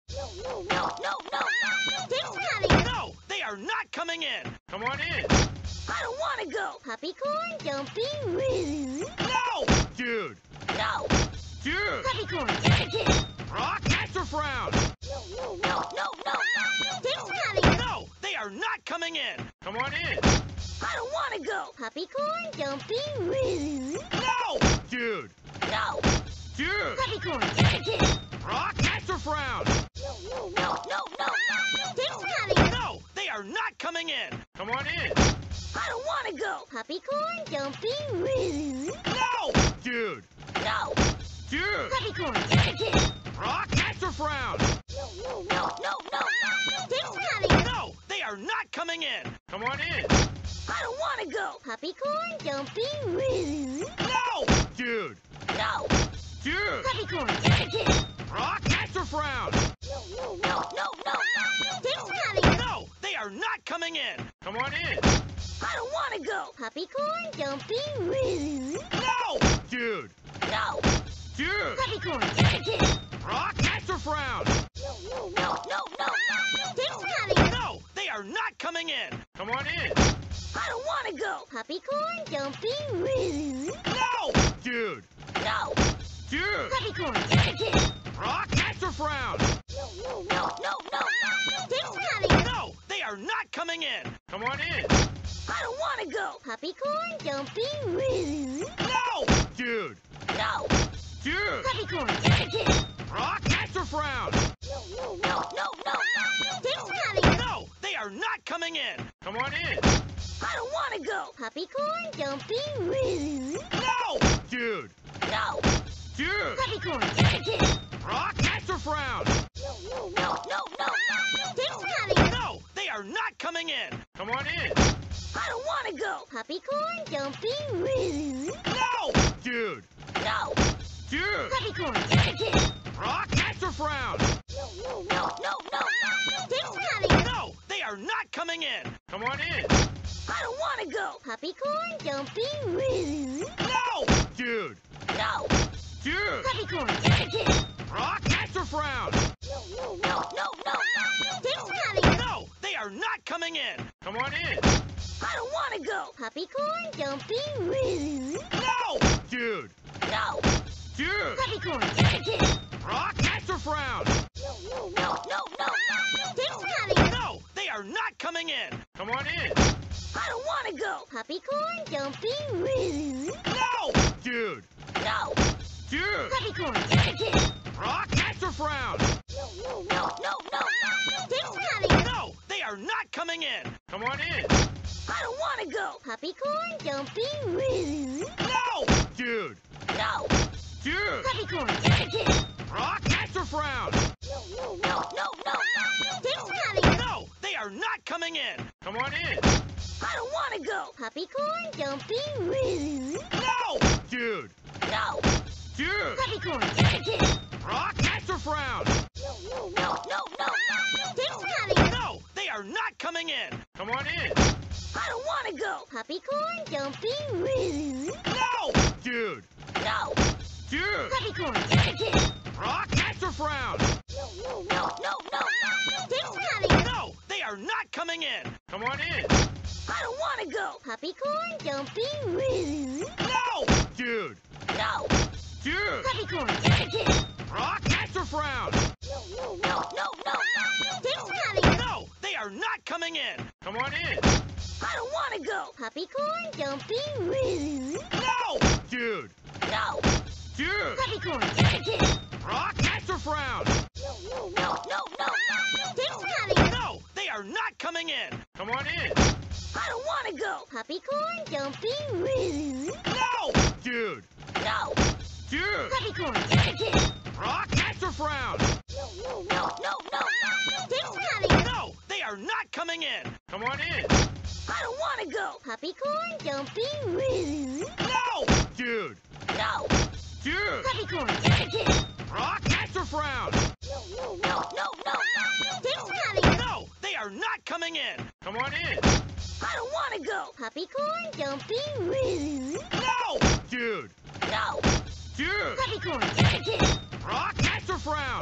No, no, no, no, no! They're coming! No, they are not coming in! Come on in! I don't want to go! Puppycorn, don't be rude! No! Dude! No! Dude! Puppycorn! Rock, Master Frown! No, no, no, no, no, no! They're coming! No, they are not coming in! Come on in! I don't want to go! Puppycorn, don't be rude! No! Dude! No! Dude! Puppycorn! Rock, Master Frown! No, no, no, no, no, no! They're coming! No, they are not coming in! Come on in! I don't want to go! Puppycorn, don't be rude! No! Dude! No! Dude! Puppycorn! Rock, Master Frown! No, no, no, no, no, no! They're coming! No, they are not coming in! Come on in! I don't want to go! Puppycorn, don't be rude! No! Dude! No! Dude! Puppycorn! Rock, Master Frown! No, no, no, no, no, no! They're coming! No, they are not coming in! Come on in! I don't want to go! Puppycorn, don't be rude! No! Dude! No! Dude! Puppycorn! Rock, Master Frown! No, no, no, no, no, no! They're coming! No, they are not coming in! Come on in! I don't want to go! Puppycorn, don't be rude! No! Dude! No! Dude! Puppycorn! Rock, Master Frown! No, no, no, no, no, no! They're coming! No, they are not coming in! Come on in! I don't want to go! Puppycorn, don't be rude! No! Dude! No! Dude! Puppycorn! Rock, Master Frown! No, no, no, no, no, no! They're coming! No, they are not coming in! Come on in! I don't want to go! Puppycorn, don't be rude! No! Dude! No! Dude! Puppycorn! Rock, Master Frown! No, no, no, no, no, no! They're coming! No, they are not coming in! Come on in! I don't want to go! Puppycorn, don't be rude! No! Dude! No! Dude! Puppycorn! Rock, Master Frown! No, no, no, no, no, no! They're coming! No, they are not coming in! Come on in! I don't want to go! Puppycorn, don't be rude! No! Dude! No! Dude! Puppycorn! Rock, Master Frown! No, no, no, no, no, no! They're coming! No, they are not coming in! Come on in! I don't want to go! Puppycorn, don't be rude! No! Dude! No! Dude! Puppycorn! Rock, Master Frown! No, no, no, no, no, no! They're coming! No, they are not coming in! Come on in! I don't want to go! Puppycorn, don't be rude! No! Dude! No! Dude! Puppycorn! Rock, Master Frown! No, no, no, no, no, no! They're coming! No, they are not coming in! Come on in! I don't want to go! Puppycorn, don't be rude! No! Dude! No! Dude! Puppycorn! Rock, Master Frown! No, no, no, no, no, no! They're coming! No, they are not coming in! Come on in! I don't want to go! Puppycorn, don't be rude! No! Dude! No! Dude! Puppycorn! Rock, Master Frown! No, no, no, no, no, no! They're coming! No, they are not coming in! Come on in! I don't want to go! Puppycorn, don't be rude! No! Dude! No! Dude! Puppycorn! Rock, Master Frown! No, no, no, no, no, no! They're coming! No, they are not coming in! Come on in! I don't want to go! Puppycorn, don't be rude! No! Dude! No! Dude! Puppycorn! Rock, Master Frown! No, no, no, no, no, no! They're coming! No, they are not coming in! Come on in! I don't want to go! Puppycorn, don't be rude! No! Dude! No! Dude! Puppycorn! Rock, Master Frown! No, no, no, no, no, no! They're coming! No, they are not coming in! Come on in! I don't want to go! Puppycorn, don't be rude! No! Dude! No! Dude! Puppycorn! Rock, Master Frown! No, no, no, no, no, no! They're coming! No, they are not coming in! Come on in! I don't want to go! Puppycorn, don't be rude! No! Dude! No! Dude! Puppycorn! Rock, Master Frown! No, no, no, no, no, no! They're coming! No, they are not coming in! Come on in! I don't want to go! Puppycorn, don't be rude! No! Dude! No! Dude! Puppycorn! Rock, Master Frown! No,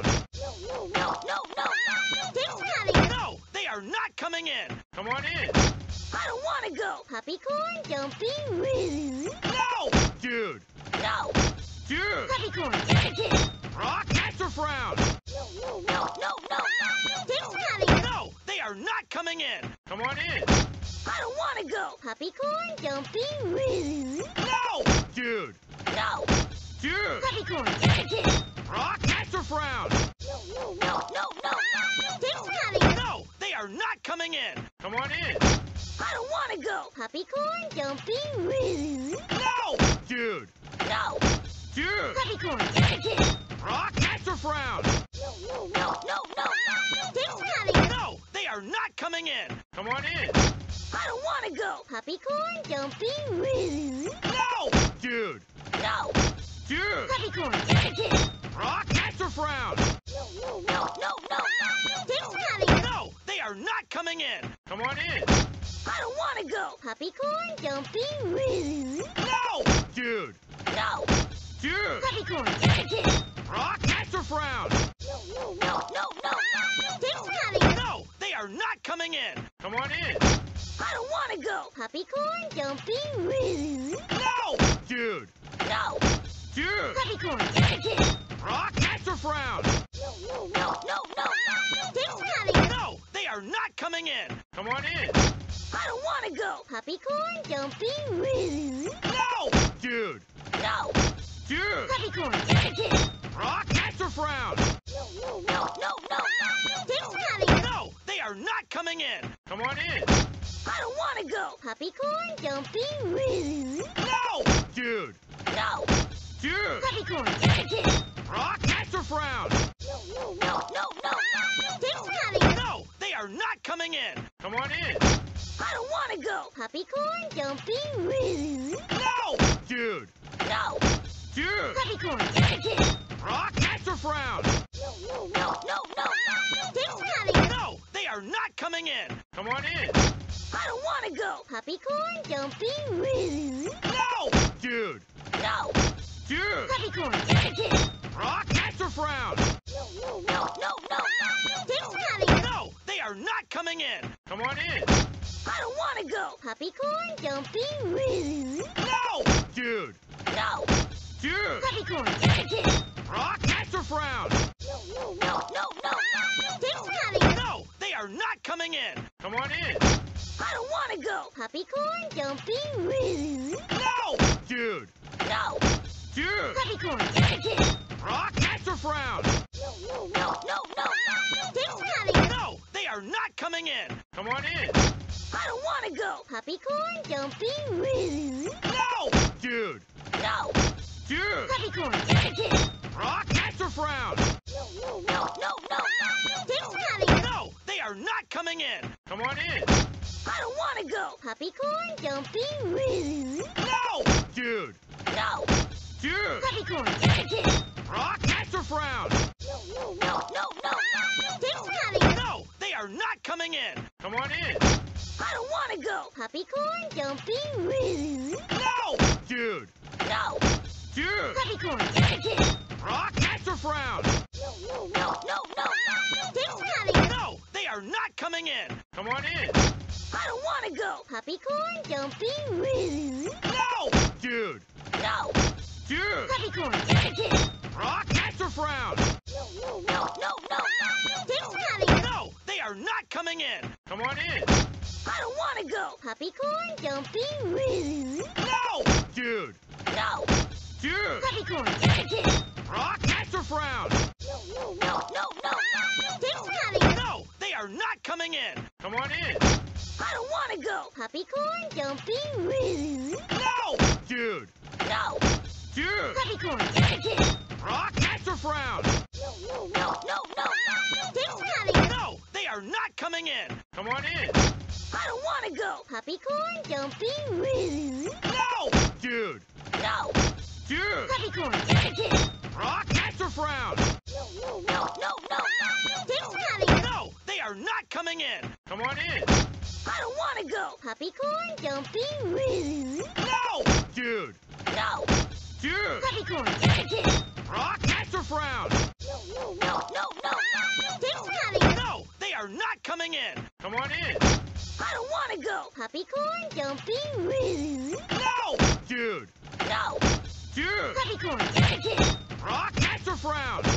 No, no, no, no. They're coming. No, they are not coming in. Come on in. I don't want to go. Puppy corn jumping. No, dude. No. Dude. Puppy corn. Negative. Rock, Master Frown. No, no, no, no, no. They're coming. No, they are not coming in. Come on in. I don't want to go. Puppy corn jumping. No, dude. No. Dude. Puppy corn. Negative. Rock, Master Frown. No, no, no, no, no. They're coming. No, they are not coming in. Come on in. I don't want to go. Puppy corn jumping. No, dude. No. Dude. Puppy corn. Negative. Rock, Master Frown. No, no, no, no, no. They're coming. No, they are not coming in. Come on in. I don't want to go. Puppy corn jumping. No, dude. No. Dude. Puppy corn. Negative. Rock, Master Frown. No, no, no, no, no. They're coming. No, they are not coming in. Come on in. I don't want to go. Puppy corn jumping. No, dude. No. Dude. Puppy corn. Negative. Rock, Master Frown. No, no, no, no, no. They're coming. No, they are not coming in. Come on in. I don't want to go. Puppy corn jumping. No, dude. No. Dude. Puppy corn. Negative. Rock, Master Frown. No, no, no, no, no. They're coming. No, they are not coming in. Come on in. I don't want to go. Puppy corn jumping. No, dude. No. Dude. Puppy corn. Negative. Rock, Master Frown. No, no, no, no, no. They're coming. No, they are not coming in. Come on in. I don't want to go. Puppy corn jumping. No, dude. No. Dude. Puppy corn. Negative. Rock, Master Frown. No, no, no, no, no. They're coming. No, they are not coming in. Come on in. I don't want to go. Puppy corn jumping. No, dude. No. Dude. Puppy corn. Negative. Rock, Master Frown. No, no, no, no, no. They're coming. No, they are not coming in. Come on in. I don't want to go. Puppy corn jumping. No, dude. No. Dude. Puppy corn. Negative. Rock, Master Frown. No, no, no, no, no. They're coming. No, they are not coming in. Come on in. I don't want to go. Puppy corn jumping. No, dude. No. Dude. Puppy corn. Negative. Rock, Master Frown. No, no, no, no, no. They're coming. No, they are not coming in. Come on in. I don't want to go. Puppy corn jumping. No, dude. No. Dude. Puppy corn. Negative. Rock, Master Frown. No, no, no, no, no. They're coming. No, they are not coming in. Come on in. I don't want to go. Puppy corn jumping. No, dude. No. Dude. Puppy corn. Negative. Rock, Master Frown. No, no, no, no, no. They're coming. No, they are not coming in. Come on in. I don't want to go. Puppy corn jumping. No, dude. No. Dude. Puppy corn. Negative. Rock, Master Frown. No, no, no, no, no. They're coming. No, they are not coming in. Come on in. I don't want to go. Puppy corn jumping. No, dude. No. Dude. Puppy corn. Negative. Rock, Master Frown. No, no, no, no, no. They're coming. No, they are not coming in. Come on in. I don't want to go. Puppy corn jumping. No, dude. No. Dude. Puppy corn. Negative. Rock, Master Frown. No, no, no, no, no. They're coming. No, they are not coming in. Come on in. I don't want to go. Puppy corn jumping. No, dude. No. Dude. Puppy corn. Negative. Rock, Master Frown. No, no, no, no, no. They're coming. No, they are not coming in. Come on in. I don't want to go. Puppy corn jumping. No, dude. No. Dude. Puppy corn. Negative. Rock, Master Frown. No, no, no, no, no. They're coming. No, they are not coming in. Come on in. I don't want to go. Puppy corn jumping. No, dude. No. Dude. Puppy corn. Negative. Rock, Master Frown. No, no, no, no, no. They're coming. No, they are not coming in. Come on in. I don't want to go. Puppy corn jumping. No, dude. No. Dude. Puppy corn. Negative. Rock, Master Frown. No, no, no. Thanks for having us. No, they are not coming in. Come on in. I don't want to go. Puppy corn, don't be rude. No! Dude! No. Dude! Puppy corn, you're the kid. Rock, Master Frown!